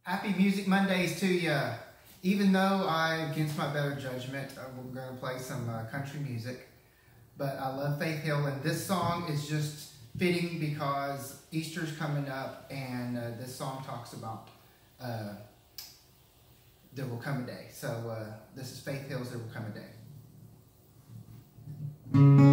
Happy Music Mondays to you. Even though against my better judgment, we're going to play some country music. But I love Faith Hill, and this song is just fitting because Easter's coming up, and this song talks about there will come a day. So this is Faith Hill's There Will Come a Day.